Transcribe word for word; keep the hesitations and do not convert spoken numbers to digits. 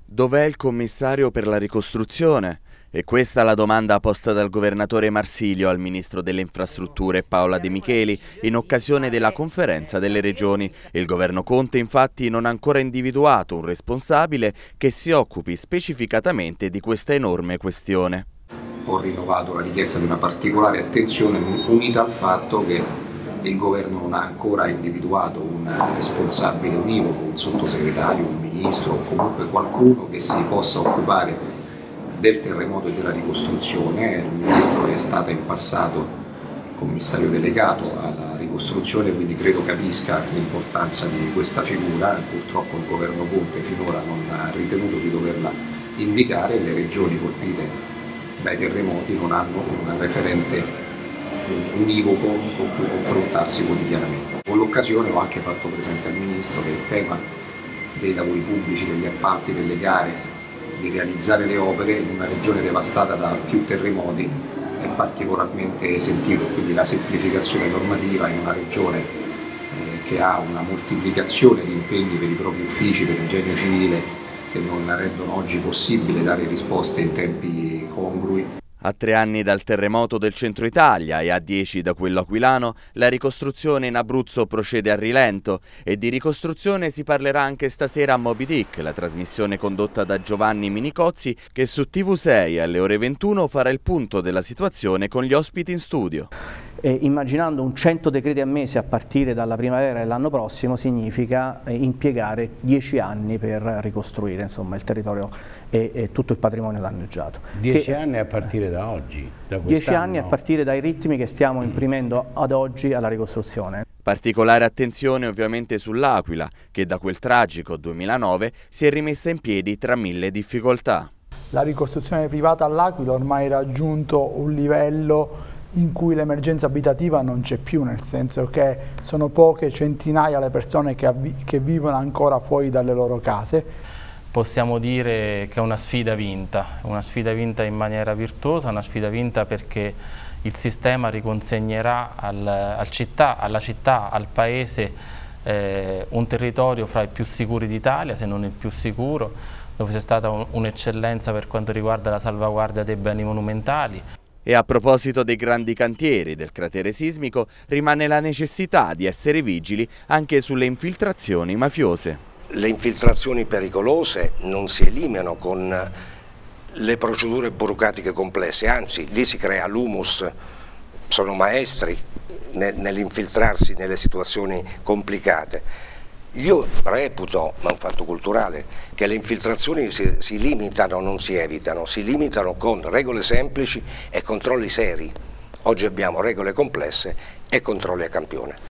Dov'è il commissario per la ricostruzione? E questa è la domanda posta dal governatore Marsilio al ministro delle infrastrutture Paola De Micheli in occasione della conferenza delle regioni. Il governo Conte infatti non ha ancora individuato un responsabile che si occupi specificatamente di questa enorme questione. Ho rinnovato la richiesta di una particolare attenzione unita al fatto che il governo non ha ancora individuato un responsabile univoco, un sottosegretario, un ministro o comunque qualcuno che si possa occupare del terremoto e della ricostruzione. Il ministro è stato in passato commissario delegato alla ricostruzione, quindi credo capisca l'importanza di questa figura. Purtroppo il governo Conte finora non ha ritenuto di doverla indicare e le regioni colpite dai terremoti non hanno un referente univoco con cui confrontarsi quotidianamente. Con l'occasione ho anche fatto presente al Ministro che il tema dei lavori pubblici, degli appalti, delle gare, di realizzare le opere in una regione devastata da più terremoti è particolarmente sentito, quindi la semplificazione normativa in una regione eh, che ha una moltiplicazione di impegni per i propri uffici, per il genio civile, che non rendono oggi possibile dare risposte in tempi congrui. A tre anni dal terremoto del centro Italia e a dieci da quello aquilano, la ricostruzione in Abruzzo procede a rilento e di ricostruzione si parlerà anche stasera a Moby Dick, la trasmissione condotta da Giovanni Minicozzi che su T V sei alle ore ventuno farà il punto della situazione con gli ospiti in studio. E immaginando un cento decreti a mese a partire dalla primavera dell'anno prossimo significa impiegare dieci anni per ricostruire insomma, il territorio e, e tutto il patrimonio danneggiato. Dieci anni a partire da oggi? Da dieci anni a partire dai ritmi che stiamo imprimendo ad oggi alla ricostruzione. Particolare attenzione ovviamente sull'Aquila, che da quel tragico duemilanove si è rimessa in piedi tra mille difficoltà. La ricostruzione privata all'Aquila ormai ha raggiunto un livello in cui l'emergenza abitativa non c'è più, nel senso che sono poche centinaia le persone che, che vivono ancora fuori dalle loro case. Possiamo dire che è una sfida vinta, una sfida vinta in maniera virtuosa, una sfida vinta perché il sistema riconsegnerà al, al città, alla città, al paese eh, un territorio fra i più sicuri d'Italia, se non il più sicuro, dove c'è stata un'eccellenza per quanto riguarda la salvaguardia dei beni monumentali. E a proposito dei grandi cantieri del cratere sismico, rimane la necessità di essere vigili anche sulle infiltrazioni mafiose. Le infiltrazioni pericolose non si eliminano con le procedure burocratiche complesse, anzi lì si crea l'humus, sono maestri nell'infiltrarsi nelle situazioni complicate. Io reputo, ma è un fatto culturale, che le infiltrazioni si, si limitano, non si evitano, si limitano con regole semplici e controlli seri. Oggi abbiamo regole complesse e controlli a campione.